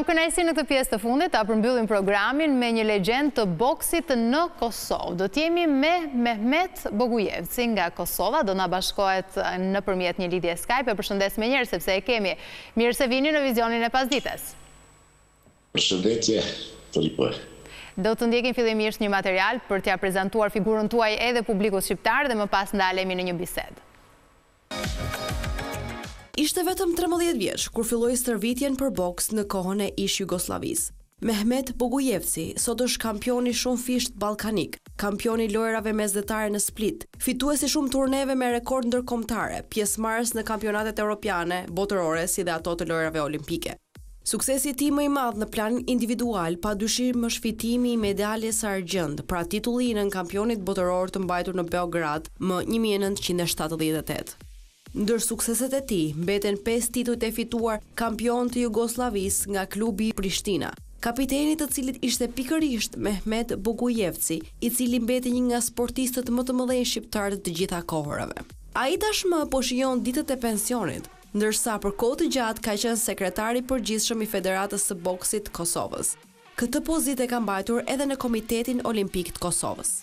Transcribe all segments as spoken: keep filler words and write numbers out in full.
kënaqësi në këtë pjesë të fundit ta përmbyllim programin me një legjend të boksit në Kosovë. Do t'jemi me Mehmet Bogujevci nga Kosova, do na bashkohet nëpërmjet një lidhje Skype. E përshëndes me njerë sepse e kemi. Mirë se vini në vizionin e pasdites. Përshëndetje, Filipoj. Do të ndjekim fillimisht një material për t'ja prezantuar figurën tuaj edhe publikut shqiptar dhe më pas ndalemi në një bisedë. Ishte vetëm trembëdhjetë vjeç kur filloi stërvitjen për boks në kohën e ish Jugosllavisë. Mehmet Bogujevci sot është kampioni shumë fisht ballkanik, kampioni lojrave mesdhetare në Split, fituesi shumë turneve me rekord ndërkombëtare, pjesëmarrës në kampionatet europiane, botërore si dhe ato të lojrave olimpike. Suksesi i tij më i madh në plan individual padyshim është fitimi i medaljes së argjend, pra titulli i nën kampionit botëror të mbajtur në Beograd më një mijë e nëntëqind e shtatëdhjetë e tetë. Ndër sukseset e tij mbeten pesë titujt e fituar kampion të Jugosllavisë nga klubi Prishtina, kapiteni të cilit ishte pikërisht Mehmet Bogujevci, i cili mbeti një nga sportistët më të mëdhenj shqiptar të gjitha kohërave. Ai tashmë po shijon ditët e pensionit, ndërsa për kohë të gjatë ka qenë sekretari i përgjithshëm i Federatës së Boksit të Kosovës. Këtë pozitë e ka mbajtur edhe në Komitetin Olimpik të Kosovës.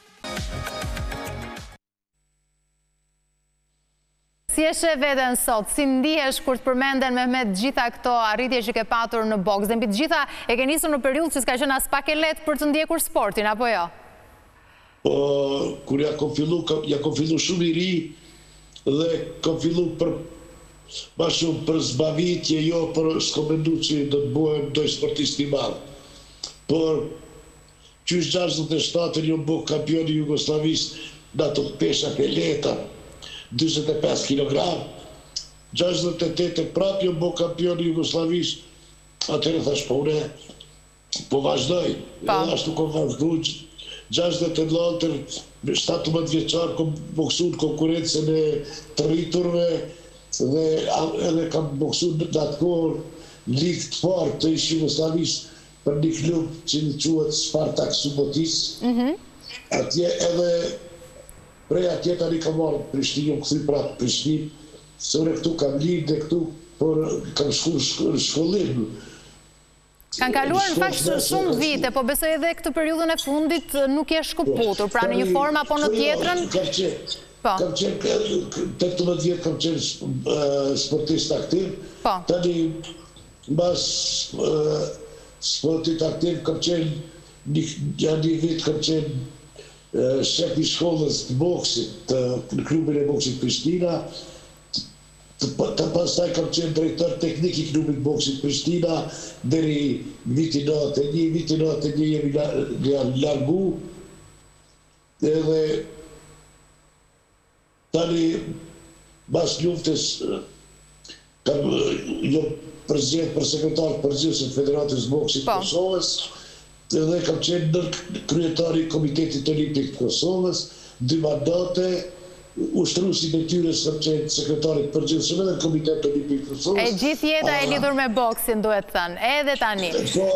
Si e sheh veten sot? Si ndihesh kur të përmenden Mehmet gjitha këto arritje që ke patur në boks? Dhe mbi të gjitha e ke nisur në periudhë që s'ka qenë as pak e lehtë për të ndjekur sportin, apo jo? Po, kur ja kom fillu, ja kom fillu shumë i ri dhe kom fillu për ma shumë për zbavitje, jo për s'kom mendu që do të bëhem doj sportist i madh. Por qysh gjashtëdhjetë e shtatën jo bëh kampioni Jugosllavisë në ato peshat e lehta, dyzet e pesë kilogram, gjashtëdhjetë e tetë prapë jo bëh kampioni Jugosllavisë, atëherë thash po une po vazhdoj, edhe ashtu kom vazhdu, gjashtëdhjetë e nëntër, shtatëmbëdhjetë vjeçar kom boksu në konkurencën e të rriturve dhe edhe kam boksu në atë kohë ligë të fortë të ish Jugosllavisë për një klub që në quhet Spartak Subotis. Atje edhe prej atje tani kam marrë në Prishtinë, më kthy prapë në Prishtinë, se unë këtu kam lidh dhe këtu, por kam shku në shkollim. Kanë kaluar në fakt shumë vite, po besoj edhe këtë periudhën e fundit nuk je shkëputur, pra në një formë apo në tjetrën? Kam qenë tetëmbëdhjetë vjet kam qenë sportist aktiv. Tani mbas sportit aktiv kam qenë një vit kam qenë shef i shkollës të boksit në klubin e boksit Prishtina. Të pastaj kam qenë drejtor teknik i klubit boksit Prishtina deri vitin nëntëdhjetë e një, vitin nëntëdhjetë e një jemi largu. Edhe tani pas luftës kam jo prezident për sekretar përgjithshëm të Federatës Boksit të Kosovës, edhe kam qenë nër kryetari i Komitetit Olimpik të Kosovës, dy mandate, ushtruesi i detyrës kam qenë sekretarit përgjithshëm edhe në Komitetin Olimpik të Kosovës. E gjithë jeta e lidhur me boksin, duhet thënë, edhe tani.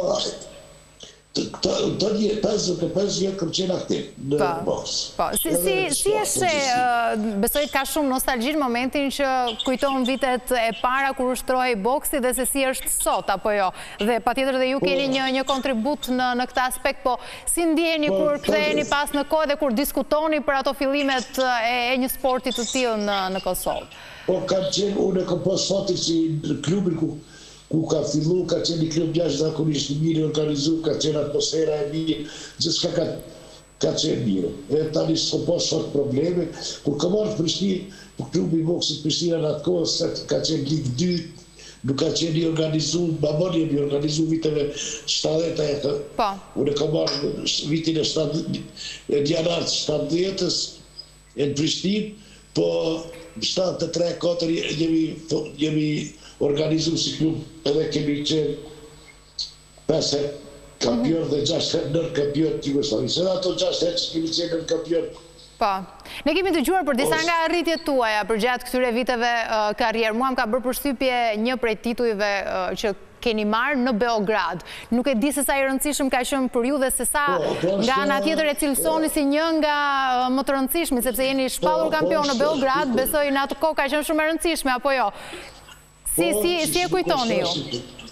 Tani pesëdhjetë e pesë vjet kam qenë aktiv në boks. Si e sheh, besoj ka shumë nostalgji në momentin që kujton vitet e para kur ushtrohej boksi dhe se si është sot, apo jo? Dhe patjetër dhe ju keni një kontribut në këtë aspekt, po si ndjeni kur ktheheni pas në kohë dhe kur diskutoni për ato fillimet e një sporti të tillë në Kosovë? Po kam qenë, unë kam pas fatin që në klubin ku ku ka fillu, ka qenë një klub jashtëzakonisht i mirë organizuar, ka qenë atmosfera e mirë, gjithçka ka ka qenë mirë. Dhe tani s'ka pas fort probleme. Kur kam marrë në Prishtinë, për klubi i boksit Prishtina në atë kohë, ka qenë ligë dytë, nuk ka qenë i organizuar, babon jemi organizuar viteve shtatëdhjetë. Po. Unë kam marrë vitin e janar shtatëdhjetës në Prishtinë, po shtatëdhjetë e tre katër jemi jemi organizu si klub, edhe kemi qenë pesë kampion dhe gjashtë nër kampion të Jugosllavisë. Edhe ato gjashtë që kemi qenë nër kampion. Po, ne kemi dëgjuar për disa nga arritjet tuaja për gjatë këtyre viteve karrierë. Mua më ka bërë përshtypje një prej titujve që keni marrë në Beograd. Nuk e di se sa i rëndësishëm ka qenë për ju dhe se sa nga ana tjetër e cilësoni si një nga më të rëndësishmi, sepse jeni shpallur kampion në Beograd, besoj në atë kohë ka qenë shumë e rëndësishme, apo jo? Si e kujtoni ju?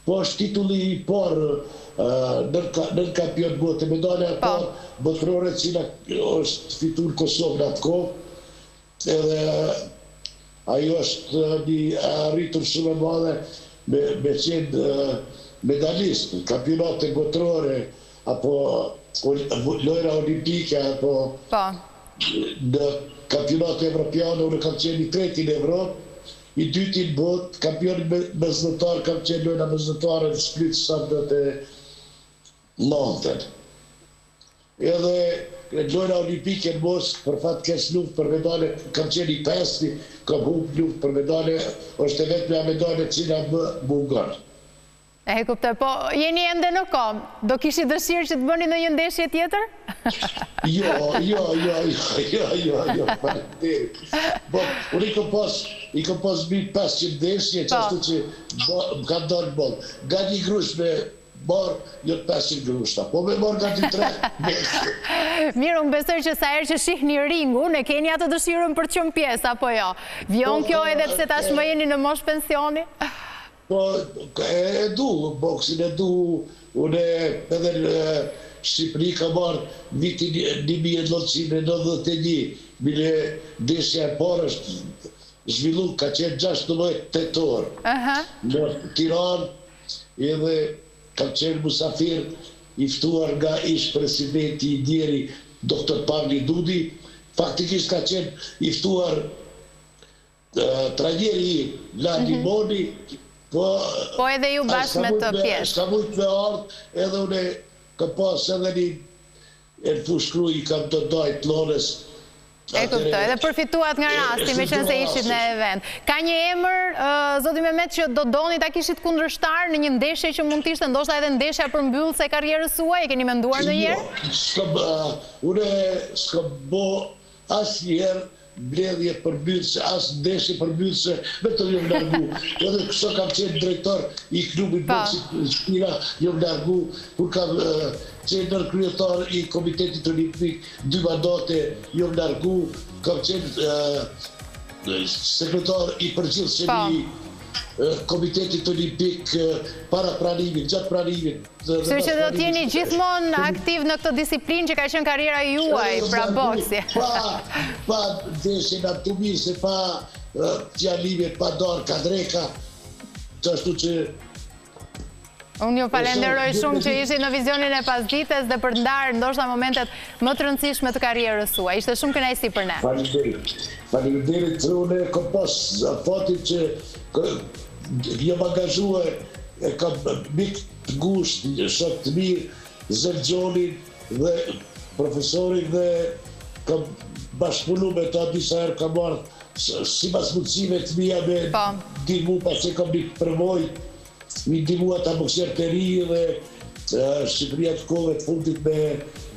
po është titulli i parë nën kampion bote, medalja e parë botërore cila është fitur në Kosovë në atë kohë, edhe ajo është një arritur shumë e madhe me qenë medalist, kampionate botërore, apo lojra olimpike, apo në kampionate evropiane, unë kam qenë i treti në Evropë, i dyti në botë, kampioni mesdhetar, kam qenë lojra mesdhetare në Split Sabdet e Nanten. Edhe lojra olimpike në Moskë, për fatë kesh luft për medale, kam qenë i pesti, kam hub luft për medale, është e vetë me a medale cila më mungar. E kuptoj, po jeni ende në kom, do kishi dëshirë që të bëni në një ndeshje tjetër? Jo, jo, jo, jo, jo, jo, falenderit. Unë i kom pas, i kom pas mi pesëqind ndeshje, që ashtu që më ka ndonë bollë. Nga një grush me marë, jo të pesëqind grushta, po me marë nga një tre ndeshje. Mirë, unë besoj që sa herë që shih një ringu, ne keni atë dëshirën për të qenë pjesë, apo jo? Vjon kjo edhe pse tashmë jeni në moshë pensioni? Po, e du, boksin e du, unë edhe në Shqipëri ka marrë vitin një mijë e nëntëqind e nëntëdhjetë e një, mile ndeshja e parë është zhvillu, ka qenë gjashtëdhjetë tetor në Tiranë, edhe ka qenë musafir i ftuar nga ish presidenti i djeri, doktor Pavli Dudi, faktikisht ka qenë i ftuar trajneri i Ladi Moni, po edhe ju bashkë me të pjesë. Ska mujtë me ardhë, edhe une ka pas edhe një e në fushkru i kam të dajtë lones. E kuptoj, edhe përfituat nga rasti, me qënë se ishit në event. Ka një emër, zoti Mehmet, që do doni ta kishit kundërshtar në një ndeshje që mund t'ishte ndoshta edhe ndeshja për mbyllës e karrierës suaj, e keni menduar ndonjëherë? Jo, une s'ka bo asë njerë bledhje për mbyllëse, asë ndeshje për mbyllëse, me të jom largu. Edhe këso kam qenë drejtor i klubit boksit Shpira, jom largu, kur kam qenë nërkryetar i Komitetit Olimpik, dy mandate, jom largu, kam qenë sekretar i përgjithshëm i Komitetit Olimpik para pranimit, gjatë pranimit. Kështu që do t'jeni gjithmonë aktiv në këtë disiplinë që ka qenë karriera juaj, pra boksi. Pa, pa ndeshje në Tumise, pa fjalimit, pa darë, kadreka, që ashtu që... Unë ju falenderoj shumë që ishit në vizionin e pasdites dhe për ndarë ndoshta momentet më të rëndësishme të karrierës suaj. Ishte shumë kënaqësi për ne. Faleminderit. Faleminderit, unë kam pas fatin që jam angazhuar, kam mik të ngusht, shok të mirë, Zergjonin dhe profesorin dhe kam bashkëpunu me ta disa herë kam marrë si mas mundësime të mija me ndihmu pa që kam një përvoj, mi ndihmu ata boksjerë të ri dhe Shqipëria të kove të fundit me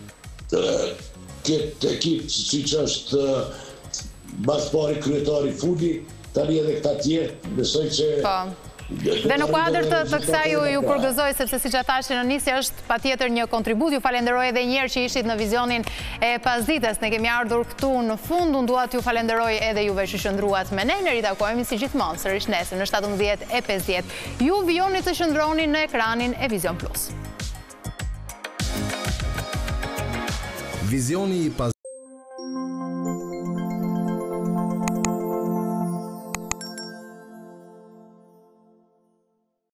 këtë ekip si që është mas pari kryetari fundi, tani edhe këta tjerë, besoj që... Dhe në kuadër të kësaj ju përgëzoj, sepse si që thashtë në nisje është pa tjetër një kontribut, ju falenderoj edhe njerë që ishit në vizionin e pasdites, ne kemi ardhur këtu në fund, unë duat ju falenderoj edhe juve që shëndruat me ne, në ritakojmë si gjithmonë, sërish nesër në shtatëmbëdhjetë e pesëdhjetë. Ju vijoni të shëndroni në ekranin e Vizion Plus.